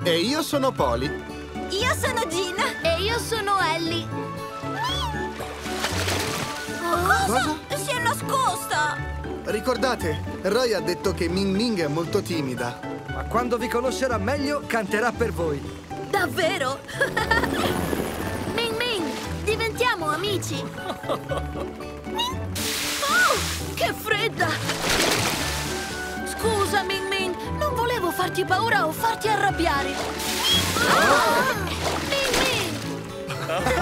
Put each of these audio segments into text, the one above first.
E io sono Poli. Io sono Gina. E io sono Ellie. Cosa? Si è nascosta! Ricordate, Roy ha detto che Ming Ming è molto timida. Ma quando vi conoscerà meglio, canterà per voi. Davvero? Ming Ming, diventiamo amici. Oh, che fredda! Scusa, Ming Ming, non volevo farti paura o farti arrabbiare. Ming Ming!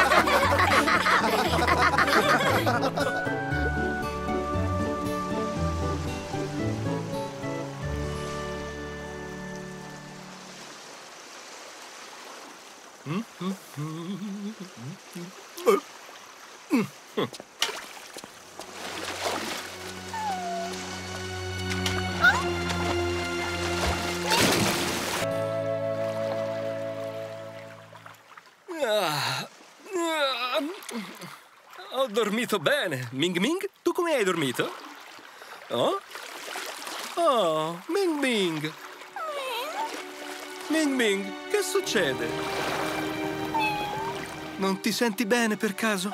Ho dormito bene. Ming Ming, tu come hai dormito? Oh? Oh, Ming Ming. Ming Ming, che succede? Non ti senti bene per caso?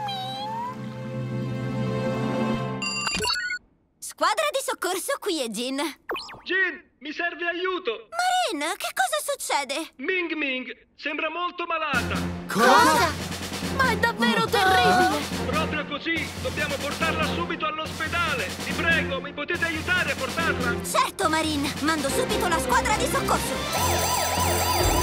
Squadra di soccorso, qui è Jin. Jin, mi serve aiuto! Marin, che cosa succede? Ming Ming sembra molto malata. Cosa? Ma è davvero terribile! Proprio così, dobbiamo portarla subito all'ospedale. Vi prego, mi potete aiutare a portarla? Certo, Marin, mando subito la squadra di soccorso.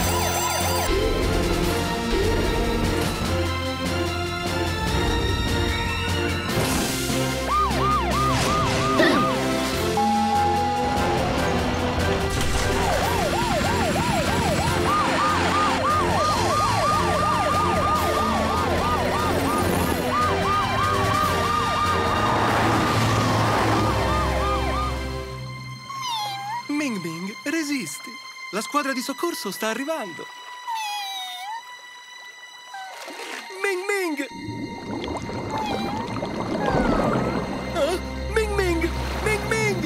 Ming Ming, resisti. La squadra di soccorso sta arrivando. Ming Ming! Ah, Ming Ming! Ming Ming!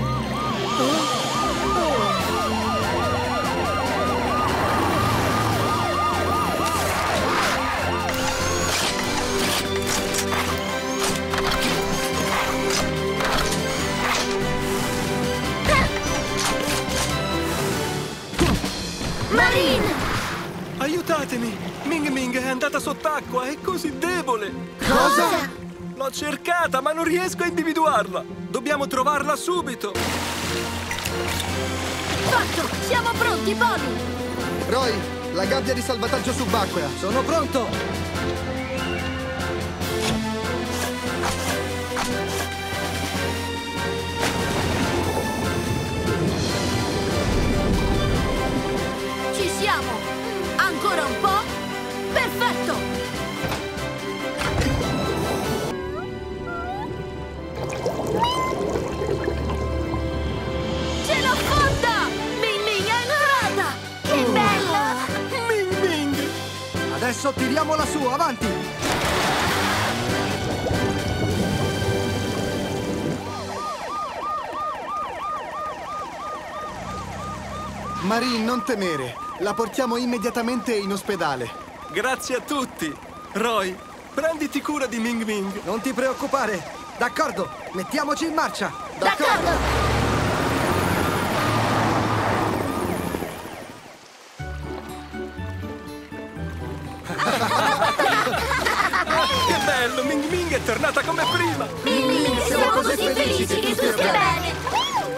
Marin! Aiutatemi! Ming Ming è andata sott'acqua, è così debole! Cosa? L'ho cercata, ma non riesco a individuarla! Dobbiamo trovarla subito! Fatto! Siamo pronti, Poli! Roy, la gabbia di salvataggio subacquea. Sono pronto! Ci siamo! Ancora un po'? Perfetto! Ce l'ho fatta! Ming Ming è entrata! Che bella! Ming Ming! Adesso tiriamola su, avanti! Marin, non temere. La portiamo immediatamente in ospedale. Grazie a tutti! Roy, prenditi cura di Ming Ming! Non ti preoccupare! D'accordo, mettiamoci in marcia! D'accordo! Che bello! Ming Ming è tornata come prima! Ming Ming, siamo così felici che tu stia bene!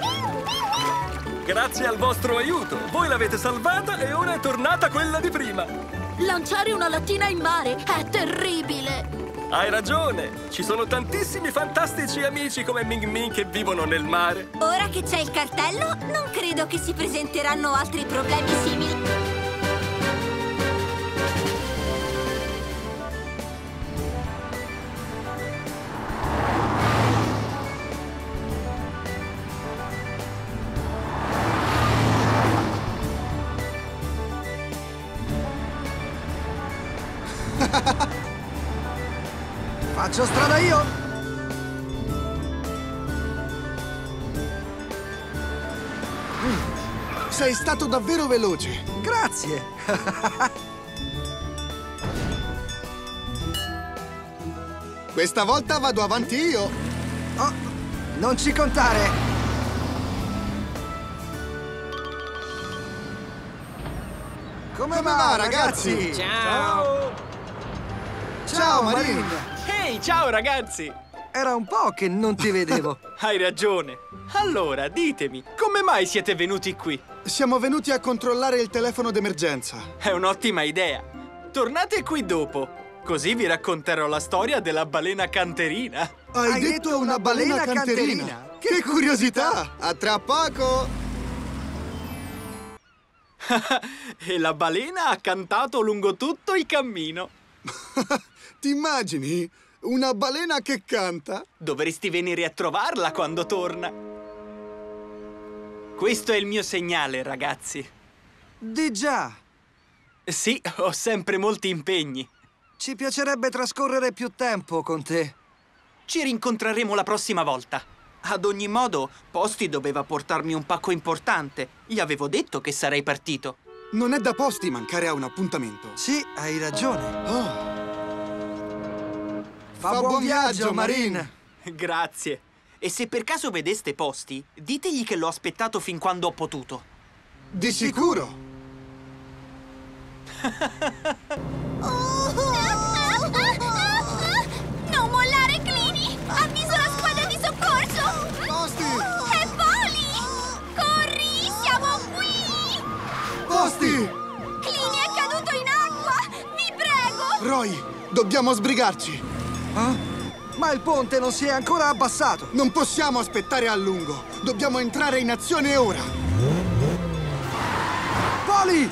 Grazie al vostro aiuto! Voi l'avete salvata e ora è tornata quella di prima! Lanciare una lattina in mare è terribile! Hai ragione! Ci sono tantissimi fantastici amici come Ming Ming che vivono nel mare! Ora che c'è il cartello, non credo che si presenteranno altri problemi simili. Faccio strada io? Sei stato davvero veloce. Grazie. Questa volta vado avanti io. Oh, non ci contare. Come va, ragazzi? Ciao! Ciao, Marine. Ehi, ciao ragazzi! Era un po' che non ti vedevo. Hai ragione. Allora, ditemi, come mai siete venuti qui? Siamo venuti a controllare il telefono d'emergenza. È un'ottima idea. Tornate qui dopo, così vi racconterò la storia della balena canterina. Hai detto una balena canterina? Che curiosità! A tra poco! E la balena ha cantato lungo tutto il cammino. Ti immagini? Una balena che canta? Dovresti venire a trovarla quando torna. Questo è il mio segnale, ragazzi. Di già. Sì, ho sempre molti impegni. Ci piacerebbe trascorrere più tempo con te. Ci rincontreremo la prossima volta. Ad ogni modo, Posty doveva portarmi un pacco importante. Gli avevo detto che sarei partito. Non è da Posty mancare a un appuntamento. Sì, hai ragione. Oh. Fa buon viaggio, Marine. Grazie. E se per caso vedeste Posty, ditegli che l'ho aspettato fin quando ho potuto. Di sicuro. Non mollare, Clini! Avviso la squadra di soccorso! Posty! È Polly! Corri, siamo qui! Posty! Clini è caduto in acqua! Vi prego! Roy, dobbiamo sbrigarci. Ma il ponte non si è ancora abbassato. Non possiamo aspettare a lungo. Dobbiamo entrare in azione ora. Polly!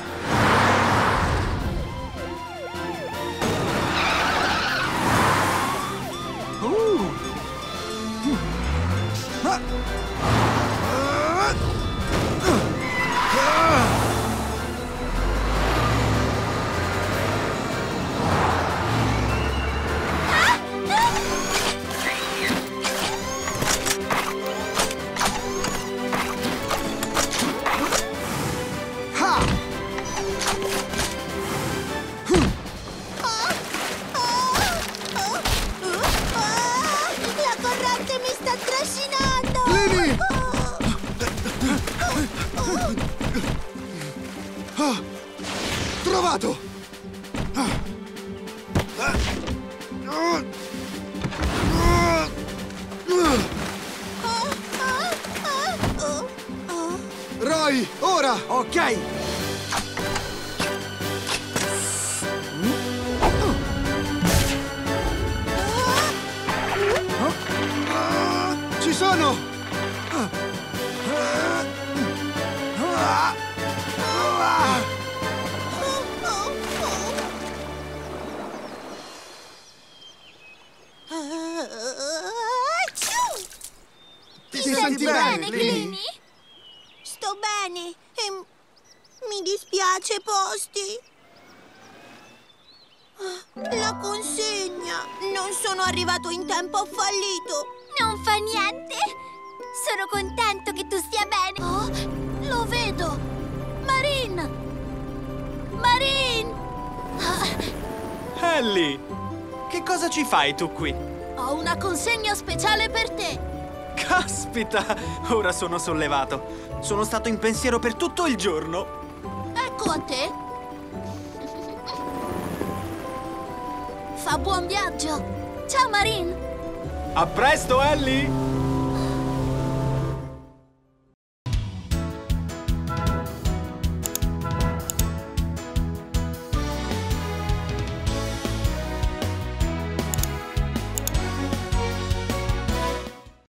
La corrente mi sta trascinando! Clini! Trovato! Roy, ora! Ok. Ci sono! Ti senti bene, Clini? Sto bene e mi dispiace, Posty. La consegna. Non sono arrivato in tempo, ho fallito. Non fa niente. Sono contento che tu stia bene. Oh, lo vedo! Marine! Marine! Ellie, che cosa ci fai tu qui? Ho una consegna speciale per te! Caspita, ora sono sollevato. Sono stato in pensiero per tutto il giorno. Ecco a te! Fa buon viaggio! Ciao, Marine! A presto, Ellie!